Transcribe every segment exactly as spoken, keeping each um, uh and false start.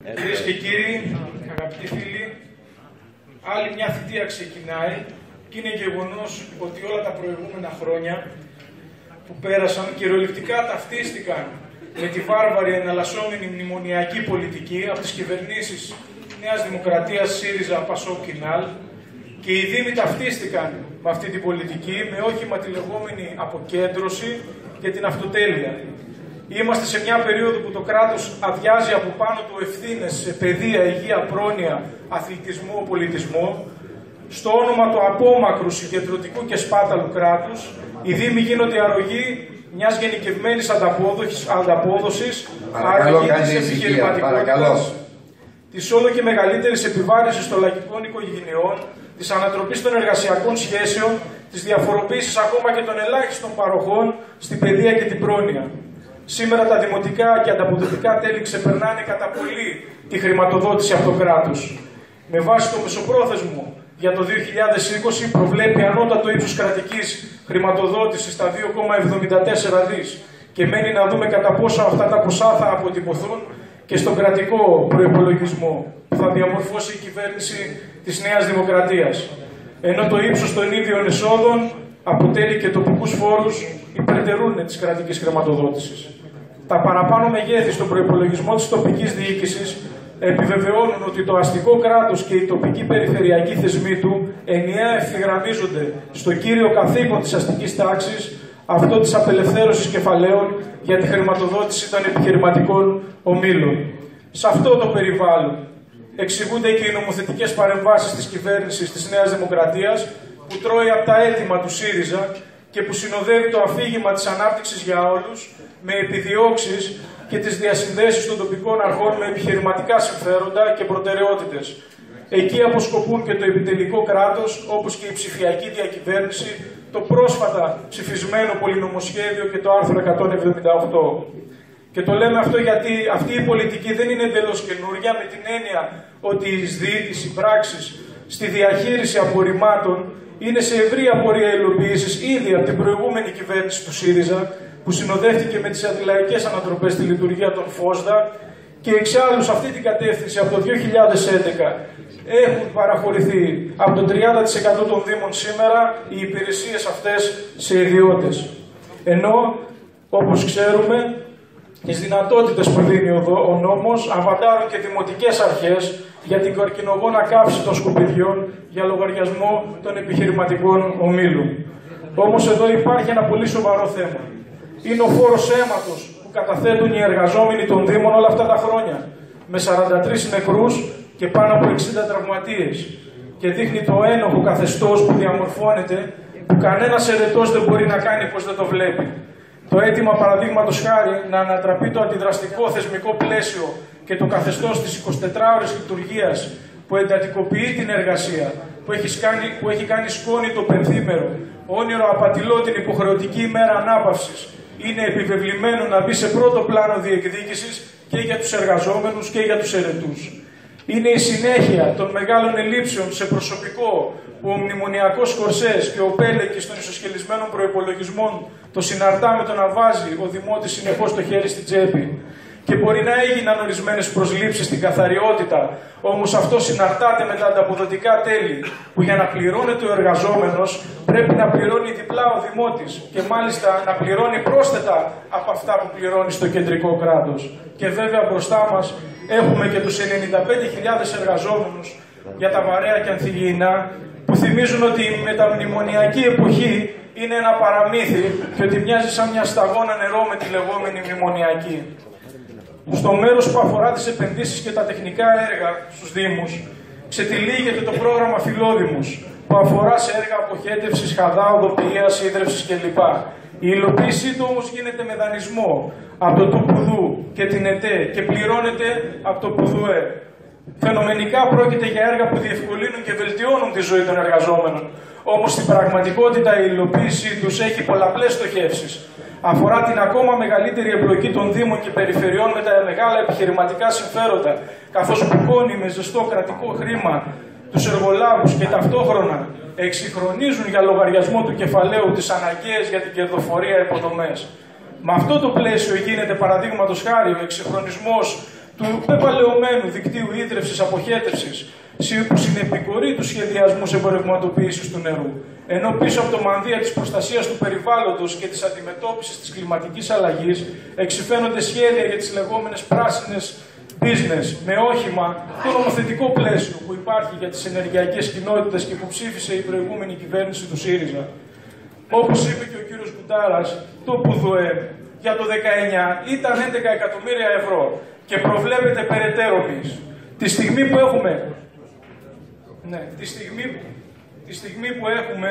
Κυρίες και κύριοι, αγαπητοί φίλοι, άλλη μια θητεία ξεκινάει και είναι γεγονός ότι όλα τα προηγούμενα χρόνια που πέρασαν κυριολεκτικά ταυτίστηκαν με τη βάρβαρη εναλλασσόμενη μνημονιακή πολιτική από τις κυβερνήσεις Νέας Δημοκρατίας, ΣΥΡΙΖΑ, ΠΑΣΟΚ, ΚΙΝΑΛ, και οι Δήμοι ταυτίστηκαν με αυτή την πολιτική με όχημα τη λεγόμενη αποκέντρωση και την αυτοτέλεια. Είμαστε σε μια περίοδο που το κράτος αδειάζει από πάνω του ευθύνες σε παιδεία, υγεία, πρόνοια, αθλητισμό, πολιτισμό. Στο όνομα του απόμακρου, συγκεντρωτικού και σπάταλου κράτους, οι Δήμοι γίνονται αρρωγοί μιας γενικευμένης ανταπόδοσης, αρρωγής επιχειρηματικότητας, της όλο και μεγαλύτερης επιβάρυνσης των λαϊκικών οικογενειών, της ανατροπής των εργασιακών σχέσεων, της διαφοροποίησης ακόμα και των ελάχιστων παροχών στην παιδεία και την πρόνοια. Σήμερα τα δημοτικά και ανταποδοτικά τέλη ξεπερνάνε κατά πολύ τη χρηματοδότηση από το κράτος. Με βάση το μεσοπρόθεσμο για το δύο χιλιάδες είκοσι προβλέπει ανώτατο ύψος κρατικής χρηματοδότησης στα δύο κόμμα εβδομήντα τέσσερα δις και μένει να δούμε κατά πόσο αυτά τα ποσά θα αποτυπωθούν και στον κρατικό προϋπολογισμό που θα διαμορφώσει η κυβέρνηση της Νέας Δημοκρατίας. Ενώ το ύψος των ίδιων εσόδων από τέλη και τοπικούς φόρους υπερτερούν της κρατικής χρηματοδότησης. Τα παραπάνω μεγέθη στον προϋπολογισμό της τοπικής διοίκησης επιβεβαιώνουν ότι το αστικό κράτος και οι τοπικοί περιφερειακοί θεσμοί του ενιαία ευθυγραμμίζονται στο κύριο καθήκον της αστικής τάξης, αυτό της απελευθέρωσης κεφαλαίων για τη χρηματοδότηση των επιχειρηματικών ομίλων. Σε αυτό το περιβάλλον εξηγούνται και οι νομοθετικές παρεμβάσεις της κυβέρνησης της Νέας Δημοκρατίας που τρώει από τα αίτημα του ΣΥΡΙΖΑ και που συνοδεύει το αφήγημα της ανάπτυξης για όλους με επιδιώξεις και τις διασυνδέσεις των τοπικών αρχών με επιχειρηματικά συμφέροντα και προτεραιότητες. Εκεί αποσκοπούν και το επιτελικό κράτος, όπως και η ψηφιακή διακυβέρνηση, το πρόσφατα ψηφισμένο πολυνομοσχέδιο και το άρθρο εκατόν εβδομήντα οκτώ. Και το λέμε αυτό γιατί αυτή η πολιτική δεν είναι εντελώς καινούρια, με την έννοια ότι η ΣΔΙ, οι συμπράξεις στη διαχείριση απορριμμάτων είναι σε ευρία πορεία υλοποίησης ήδη από την προηγούμενη κυβέρνηση του ΣΥΡΙΖΑ, που συνοδεύτηκε με τις αντιλαϊκές ανατροπές στη λειτουργία των ΦΟΣΔΑ, και εξάλλου σε αυτή την κατεύθυνση από το δύο χιλιάδες έντεκα έχουν παραχωρηθεί από το τριάντα τοις εκατό των Δήμων σήμερα οι υπηρεσίες αυτές σε ιδιώτες. Ενώ, όπως ξέρουμε, τις δυνατότητες που δίνει ο νόμος αβαντάρουν και δημοτικές αρχές για την καρκινογόνα καύση των σκουπιδιών για λογαριασμό των επιχειρηματικών ομίλων. Όμως εδώ υπάρχει ένα πολύ σοβαρό θέμα. Είναι ο φόρος αίματος που καταθέτουν οι εργαζόμενοι των Δήμων όλα αυτά τα χρόνια, με σαράντα τρεις νεκρούς και πάνω από εξήντα τραυματίες. Και δείχνει το ένοχο καθεστώς που διαμορφώνεται, που κανένας ερετός δεν μπορεί να κάνει πως δεν το βλέπει. Το αίτημα, παραδείγματος χάρη, να ανατραπεί το αντιδραστικό θεσμικό πλαίσιο και το καθεστώς της εικοσιτετράωρης λειτουργίας που εντατικοποιεί την εργασία, που έχει κάνει, που έχει κάνει σκόνη το πενθήμερο, όνειρο απατηλό την υποχρεωτική ημέρα ανάπαυσης, είναι επιβεβλημένο να μπει σε πρώτο πλάνο διεκδίκησης και για τους εργαζόμενους και για τους ερετούς. Είναι η συνέχεια των μεγάλων ελλείψεων σε προσωπικό που ο μνημονιακός Κορσές και ο Πέλεκης των ισοσχελισμένων προϋπολογισμών το συναρτά με το να βάζει ο Δημότης συνεχώς το χέρι στην τσέπη. Και μπορεί να έγιναν ορισμένες προσλήψεις στην καθαριότητα, όμως αυτό συναρτάται με τα ανταποδοτικά τέλη, που για να πληρώνεται ο εργαζόμενος πρέπει να πληρώνει διπλά ο Δημότης και μάλιστα να πληρώνει πρόσθετα από αυτά που πληρώνει στο κεντρικό κράτος. Και βέβαια μπροστά μας έχουμε και τους ενενήντα πέντε χιλιάδες εργαζόμενους για τα βαρέα και ανθυγιεινά, που θυμίζουν ότι η μεταμνημονιακή εποχή είναι ένα παραμύθι και ότι μοιάζει σαν μια σταγόνα νερό με τη λεγόμενη μνημονιακή. Στο μέρος που αφορά τις επενδύσεις και τα τεχνικά έργα στους Δήμους, ξετυλίγεται το πρόγραμμα Φιλόδημους, που αφορά σε έργα αποχέτευσης, χαδά, οδοποιίας, ίδρευσης κλπ. Η υλοποίησή του όμως γίνεται με δανεισμό από το ΤΟΠΟΥΔΟΥ και την ΕΤΕ και πληρώνεται από το ΠΟΥΔΟΕ. Φαινομενικά πρόκειται για έργα που διευκολύνουν και βελτιώνουν τη ζωή των εργαζόμενων. Όμως στην πραγματικότητα η υλοποίησή τους έχει πολλαπλές στοχεύσεις. Αφορά την ακόμα μεγαλύτερη εμπλοκή των Δήμων και Περιφερειών με τα μεγάλα επιχειρηματικά συμφέροντα, καθώς μπουκώνει με ζεστό κρατικό χρήμα τους εργολάβους και ταυτόχρονα εξυγχρονίζουν για λογαριασμό του κεφαλαίου τις αναγκαίες για την κερδοφορία υποδομές. Με αυτό το πλαίσιο γίνεται, παραδείγματος χάρη, ο εξυγχρονισμός του πεπαλαιωμένου δικτύου ίδρευσης αποχέτευσης, που συνεπικορεί τους σχεδιασμούς εμπορευματοποίησης του νερού, ενώ πίσω από το μανδύα της προστασίας του περιβάλλοντος και της αντιμετώπισης της κλιματικής αλλαγής εξυφαίνονται σχέδια για τις λεγόμενες πράσινες business, με όχημα το νομοθετικό πλαίσιο που υπάρχει για τις ενεργειακές κοινότητες και που ψήφισε η προηγούμενη κυβέρνηση του ΣΥΡΙΖΑ. Όπως είπε και ο κύριος Κουτάρας, το ΠΟΥΔΟΕ για το δεκαεννιά ήταν έντεκα εκατομμύρια ευρώ και προβλέπεται περαιτέρω μης. Τη στιγμή που έχουμε, ναι, τη στιγμή, τη στιγμή που έχουμε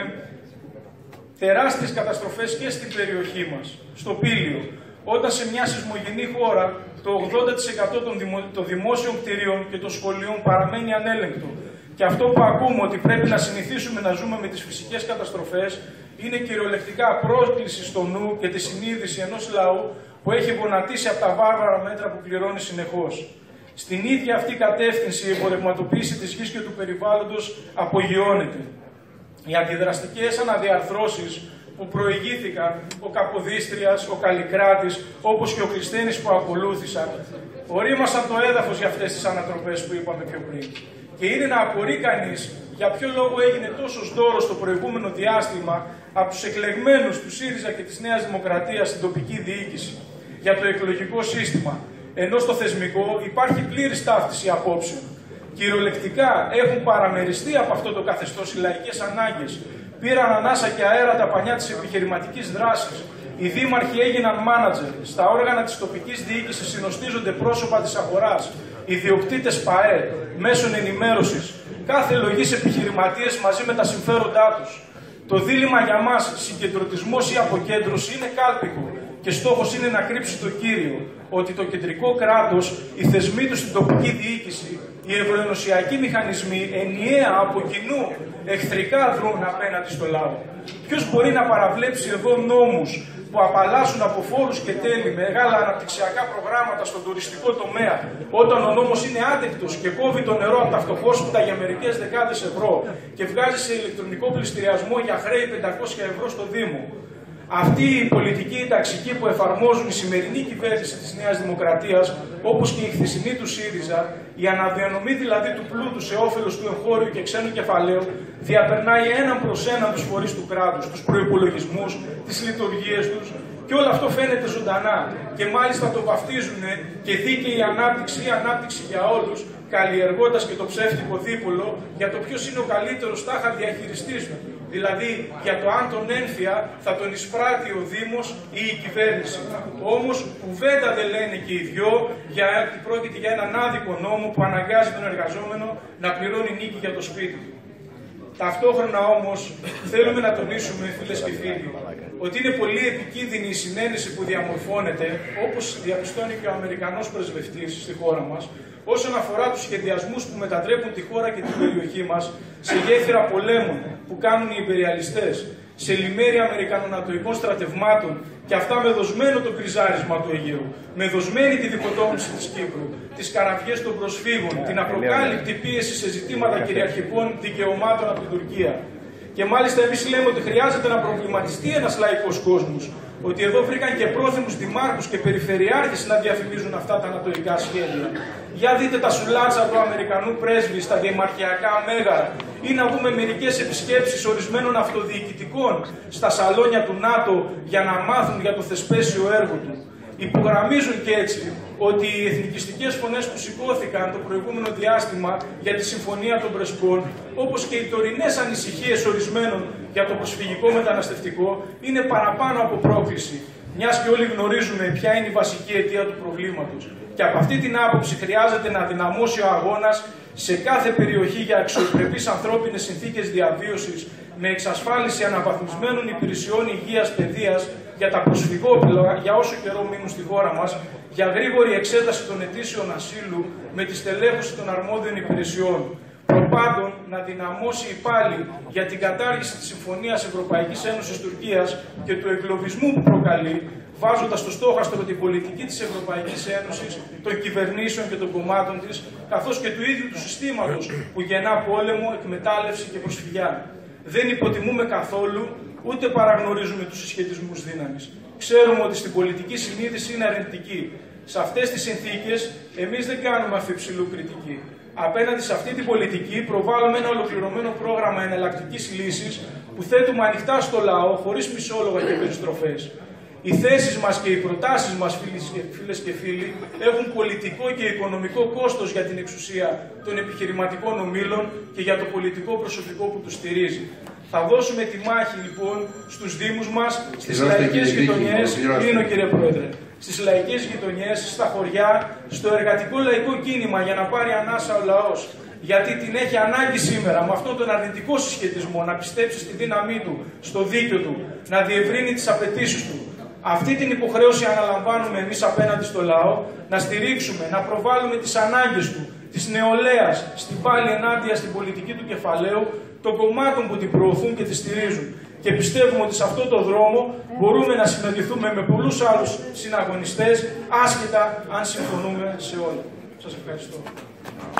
τεράστιες καταστροφές και στην περιοχή μας, στο Πήλιο, όταν σε μια σεισμογενή χώρα το ογδόντα τοις εκατό των, δημο, των δημόσιων κτηρίων και των σχολείων παραμένει ανέλεγκτο. Και αυτό που ακούμε ότι πρέπει να συνηθίσουμε να ζούμε με τις φυσικές καταστροφές είναι κυριολεκτικά πρόσκληση στο νου και τη συνείδηση ενός λαού που έχει γονατίσει από τα βάρβαρα μέτρα που πληρώνει συνεχώς. Στην ίδια αυτή κατεύθυνση η εμπορευματοποίηση της γης και του περιβάλλοντος απογειώνεται. Οι αντιδραστικές αναδιαρθρώσεις που προηγήθηκαν, ο Καποδίστριας, ο Καλλικράτης, όπως και ο Κλεισθένης που ακολούθησαν, ορίμασαν το έδαφος για αυτές τις ανατροπές που είπαμε πιο πριν. Και είναι να απορεί κανείς για ποιο λόγο έγινε τόσο δώρος το προηγούμενο διάστημα από τους εκλεγμένους του ΣΥΡΙΖΑ και της Νέας Δημοκρατίας στην τοπική διοίκηση για το εκλογικό σύστημα, ενώ στο θεσμικό υπάρχει πλήρης ταύτιση απόψεων. Κυριολεκτικά έχουν παραμεριστεί από αυτό το καθεστώς οι λαϊκές ανάγκες. Πήραν ανάσα και αέρα τα πανιά της επιχειρηματικής δράσης. Οι δήμαρχοι έγιναν μάνατζερ. Στα όργανα της τοπικής διοίκησης συνοστίζονται πρόσωπα της αγοράς. Ιδιοκτήτες ΠΑΕ, μέσων ενημέρωσης. Κάθε λογής επιχειρηματίες μαζί με τα συμφέροντά τους. Το δίλημμα για μας, συγκεντρωτισμός ή αποκέντρωση, είναι κάλπικο. Και στόχος είναι να κρύψει το κύριο, ότι το κεντρικό κράτος, οι θεσμοί του στην τοπική διοίκηση, οι ευρωενωσιακοί μηχανισμοί ενιαία από κοινού εχθρικά δρούν απέναντι στο λαό. Ποιος μπορεί να παραβλέψει εδώ νόμους που απαλλάσσουν από φόρους και τέλη μεγάλα αναπτυξιακά προγράμματα στον τουριστικό τομέα, όταν ο νόμος είναι άτεκτος και κόβει το νερό από τα φτωχόσπιτα για μερικές δεκάδες ευρώ και βγάζει σε ηλεκτρονικό πληστηριασμό για χρέη πεντακόσια ευρώ στο Δήμο? Αυτή η πολιτική η ταξική που εφαρμόζουν η σημερινή κυβέρνηση της Νέας Δημοκρατίας, όπως και η χθεσινή του ΣΥΡΙΖΑ, η αναδιανομή δηλαδή του πλούτου σε όφελος του εγχώριου και ξένου κεφαλαίου, διαπερνάει έναν προς έναν τους φορείς του κράτους, τους προϋπολογισμούς, τις λειτουργίες τους, και όλο αυτό φαίνεται ζωντανά. Και μάλιστα το βαφτίζουν και δίκαιη ανάπτυξη ή ανάπτυξη για όλους, καλλιεργώντας και το ψεύτικο δίπολο για το ποιος είναι ο καλύτερος τάχα διαχειριστής του. Δηλαδή για το αν τον ένφια θα τον εισπράττει ο Δήμος ή η κυβέρνηση. Όμως κουβέντα δεν λένε και οι δυο, γιατί πρόκειται για έναν άδικο νόμο που αναγκάζει τον εργαζόμενο να πληρώνει νίκη για το σπίτι του. Ταυτόχρονα όμως θέλουμε να τονίσουμε, φίλες και φίλοι, ότι είναι πολύ επικίνδυνη η συνένεση που διαμορφώνεται, όπως διαπιστώνει και ο Αμερικανός πρεσβευτής στη χώρα μας, όσον αφορά τους σχεδιασμούς που μετατρέπουν τη χώρα και την περιοχή μας σε γέφυρα πολέμων που κάνουν οι υπεριαλιστές, σε λιμέρια αμερικανονατοικών στρατευμάτων, και αυτά με δοσμένο το κρυζάρισμα του Αιγαίου, με δοσμένη τη διχοτόμηση της Κύπρου, τις καραβιές των προσφύγων, την απροκάλυπτη πίεση σε ζητήματα κυριαρχικών δικαιωμάτων από την Τουρκία. Και μάλιστα εμείς λέμε ότι χρειάζεται να προβληματιστεί ένας λαϊκός κόσμος, ότι εδώ βρήκαν και πρόθυμους δημάρχους και περιφερειάρχες να διαφημίζουν αυτά τα ανατολικά σχέδια. Για δείτε τα σουλάτσα του Αμερικανού πρέσβη στα διεμαρχιακά μέγαρα, ή να δούμε μερικές επισκέψεις ορισμένων αυτοδιοικητικών στα σαλόνια του ΝΑΤΟ για να μάθουν για το θεσπέσιο έργο του. Υπογραμμίζουν και έτσι ότι οι εθνικιστικές φωνές που σηκώθηκαν το προηγούμενο διάστημα για τη Συμφωνία των Πρεσπών, όπως και οι τωρινές ανησυχίες ορισμένων για το προσφυγικό μεταναστευτικό, είναι παραπάνω από πρόκληση, μιας και όλοι γνωρίζουμε ποια είναι η βασική αιτία του προβλήματος. Και από αυτή την άποψη χρειάζεται να δυναμώσει ο αγώνας σε κάθε περιοχή για αξιοπρεπείς ανθρώπινες συνθήκες διαβίωσης, με εξασφάλιση αναβαθμισμένων υπηρεσιών υγείας, παιδείας για τα προσφυγόπλα για όσο καιρό μείνουν στη χώρα μας, για γρήγορη εξέταση των αιτήσεων ασύλου με τη στελέχωση των αρμόδιων υπηρεσιών. Προπάντων, να δυναμώσει πάλι για την κατάργηση της Συμφωνίας Ευρωπαϊκής Ένωσης Τουρκίας και του εγκλωβισμού που προκαλεί, βάζοντας στο στόχαστρο την πολιτική της Ευρωπαϊκής Ένωσης, των κυβερνήσεων και των κομμάτων της, καθώς και του ίδιου του συστήματος που γεννά πόλεμο, εκμετάλλευση και προσφυγιά. Δεν υποτιμούμε καθόλου, ούτε παραγνωρίζουμε τους συσχετισμούς δύναμης. Ξέρουμε ότι στην πολιτική συνείδηση είναι αρνητική. Σε αυτές τις συνθήκες, εμείς δεν κάνουμε αφιψηλού κριτική. Απέναντι σε αυτή την πολιτική, προβάλλουμε ένα ολοκληρωμένο πρόγραμμα εναλλακτικής λύσης που θέτουμε ανοιχτά στο λαό, χωρίς μισόλογα και περιστροφές. Οι θέσεις μας και οι προτάσεις μας, φίλες και φίλοι, έχουν πολιτικό και οικονομικό κόστος για την εξουσία των επιχειρηματικών ομίλων και για το πολιτικό προσωπικό που τους στηρίζει. Θα δώσουμε τη μάχη λοιπόν στους δήμους μας, στις λαϊκές γειτονιές, κλείνω κύριε Πρόεδρε, στις λαϊκές γειτονιές, στα χωριά, στο εργατικό λαϊκό κίνημα για να πάρει ανάσα ο λαός. Γιατί την έχει ανάγκη σήμερα με αυτόν τον αρνητικό συσχετισμό να πιστέψει στη δύναμή του, στο δίκιο του, να διευρύνει τις απαιτήσεις του. Αυτή την υποχρέωση αναλαμβάνουμε εμείς απέναντι στο λαό, να στηρίξουμε, να προβάλλουμε τις ανάγκες του, της νεολαίας, στην πάλη ενάντια στην πολιτική του κεφαλαίου, των κομμάτων που την προωθούν και τη στηρίζουν. Και πιστεύουμε ότι σε αυτόν τον δρόμο μπορούμε να συναντηθούμε με πολλούς άλλους συναγωνιστές, άσχετα αν συμφωνούμε σε όλα. Σας ευχαριστώ.